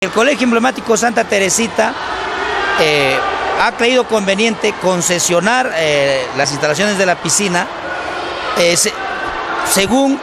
El Colegio Emblemático Santa Teresita ha creído conveniente concesionar las instalaciones de la piscina según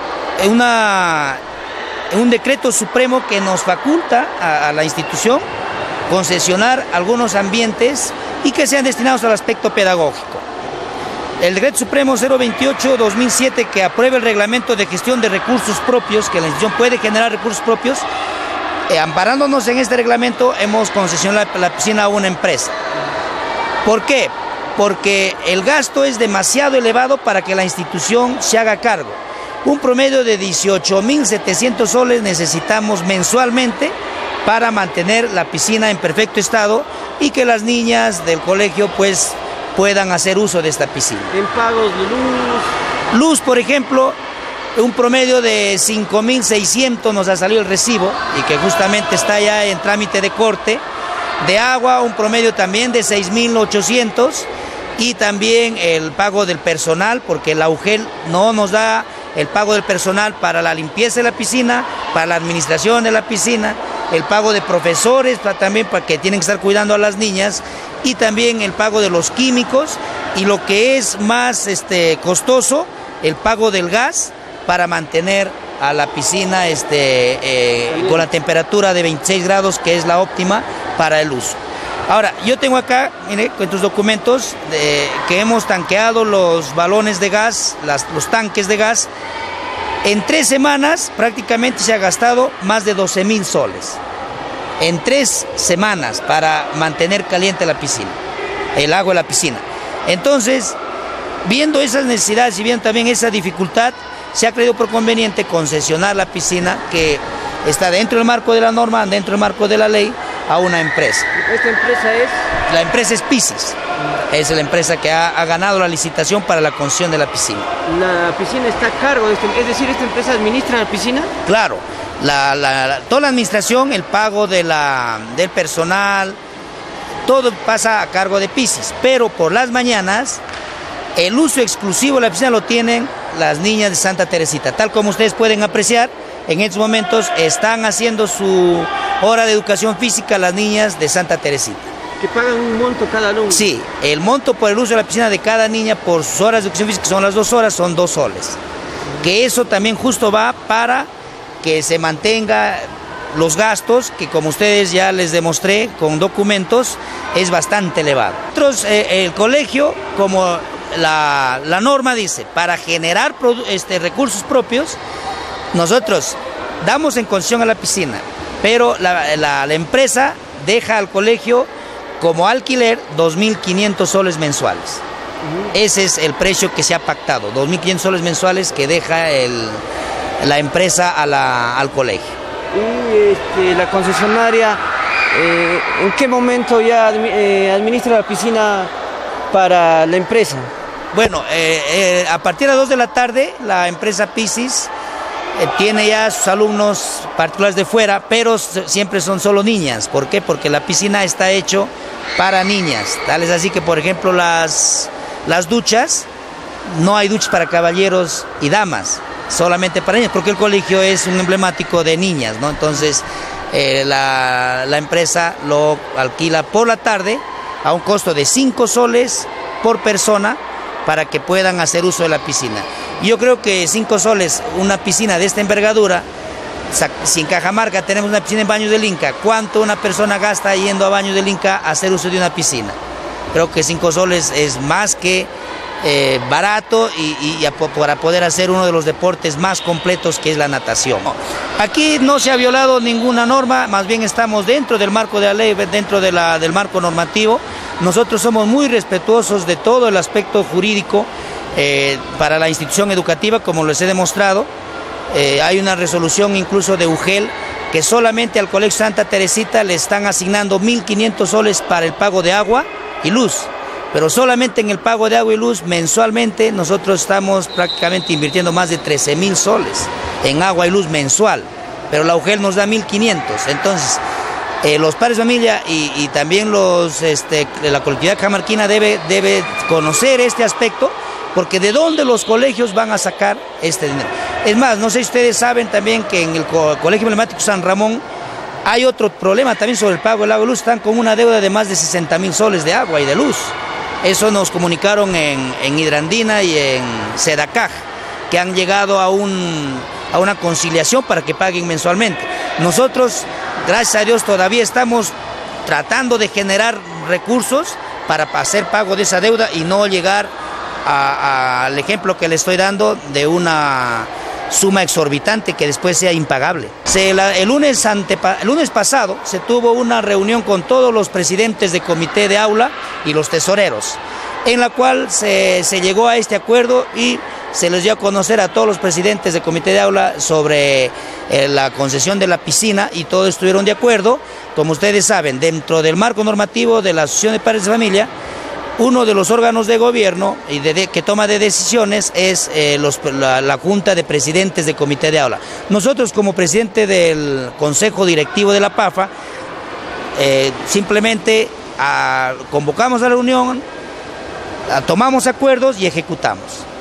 un decreto supremo que nos faculta a la institución concesionar algunos ambientes y que sean destinados al aspecto pedagógico. El decreto supremo 028/2007 que aprueba el reglamento de gestión de recursos propios, que la institución puede generar recursos propios, amparándonos en este reglamento hemos concesionado la piscina a una empresa. ¿Por qué? Porque el gasto es demasiado elevado para que la institución se haga cargo. Un promedio de 18.700 soles necesitamos mensualmente para mantener la piscina en perfecto estado y que las niñas del colegio pues puedan hacer uso de esta piscina. ¿En pagos de luz? Luz, por ejemplo, un promedio de 5.600 nos ha salido el recibo y que justamente está ya en trámite de corte. De agua, un promedio también de 6.800 y también el pago del personal, porque la UGEL no nos da el pago del personal para la limpieza de la piscina, para la administración de la piscina, el pago de profesores también para que tienen que estar cuidando a las niñas y también el pago de los químicos y lo que es más costoso, el pago del gas para mantener a la piscina con la temperatura de 26 grados que es la óptima para el uso. Ahora, yo tengo acá, mire, con estos documentos que hemos tanqueado los balones de gas, los tanques de gas. En 3 semanas prácticamente se ha gastado más de 12.000 soles. En 3 semanas para mantener caliente la piscina, el agua de la piscina. Entonces, viendo esas necesidades y viendo también esa dificultad, se ha creído por conveniente concesionar la piscina que está dentro del marco de la norma, dentro del marco de la ley, a una empresa. ¿Esta empresa es? La empresa es Piscis. Es la empresa que ha ganado la licitación para la concesión de la piscina. ¿La piscina está a cargo de es decir, esta empresa administra la piscina? Claro, toda la administración, el pago del personal, todo pasa a cargo de Piscis, pero por las mañanas el uso exclusivo de la piscina lo tienen las niñas de Santa Teresita. Tal como ustedes pueden apreciar, en estos momentos están haciendo su hora de educación física las niñas de Santa Teresita. ¿Que pagan un monto cada alumno? Sí, el monto por el uso de la piscina de cada niña por sus horas de educación física, que son las 2 horas, son 2 soles. Que eso también justo va para que se mantenga los gastos, que como ustedes ya les demostré con documentos, es bastante elevado. Nosotros, el colegio, como la norma dice, para generar recursos propios, nosotros damos en concesión a la piscina, pero la empresa deja al colegio como alquiler 2.500 soles mensuales. Ese es el precio que se ha pactado, 2.500 soles mensuales que deja la empresa al colegio. Y la concesionaria, ¿en qué momento ya administra la piscina para la empresa? Bueno, a partir de las 2 de la tarde, la empresa Piscis tiene ya sus alumnos particulares de fuera, pero siempre son solo niñas. ¿Por qué? Porque la piscina está hecho para niñas. Tal es así que, por ejemplo, las duchas, no hay duchas para caballeros y damas, solamente para niñas, porque el colegio es un emblemático de niñas, ¿no? Entonces, la empresa lo alquila por la tarde a un costo de 5 soles por persona para que puedan hacer uso de la piscina. Yo creo que 5 soles, una piscina de esta envergadura, si en Cajamarca tenemos una piscina en Baños del Inca, ¿cuánto una persona gasta yendo a Baños del Inca a hacer uso de una piscina? Creo que 5 soles es más que barato y para poder hacer uno de los deportes más completos que es la natación. Aquí no se ha violado ninguna norma, más bien estamos dentro del marco de la ley, dentro del marco normativo. Nosotros somos muy respetuosos de todo el aspecto jurídico para la institución educativa, como les he demostrado. Hay una resolución incluso de UGEL que solamente al Colegio Santa Teresita le están asignando 1.500 soles para el pago de agua y luz. Pero solamente en el pago de agua y luz mensualmente nosotros estamos prácticamente invirtiendo más de 13.000 soles en agua y luz mensual. Pero la UGEL nos da 1.500. Entonces, los padres de familia y también la colectividad cajamarquina debe conocer este aspecto, porque de dónde los colegios van a sacar este dinero. Es más, no sé si ustedes saben también que en el Colegio Emblemático San Ramón Hay otro problema también sobre el pago del agua y luz. Están con una deuda de más de 60.000 soles de agua y de luz. Eso nos comunicaron en Hidrandina y en Sedacaj, que han llegado a una conciliación para que paguen mensualmente. Nosotros, gracias a Dios, todavía estamos tratando de generar recursos para hacer pago de esa deuda y no llegar al ejemplo que le estoy dando de una suma exorbitante que después sea impagable. El lunes pasado se tuvo una reunión con todos los presidentes de comité de aula y los tesoreros, en la cual se llegó a este acuerdo y se les dio a conocer a todos los presidentes de comité de aula sobre la concesión de la piscina y todos estuvieron de acuerdo. Como ustedes saben, dentro del marco normativo de la Asociación de Padres de Familia, uno de los órganos de gobierno y que toma de decisiones es la Junta de Presidentes de Comité de Aula. Nosotros, como presidente del Consejo Directivo de la PAFA, simplemente convocamos a la reunión, tomamos acuerdos y ejecutamos.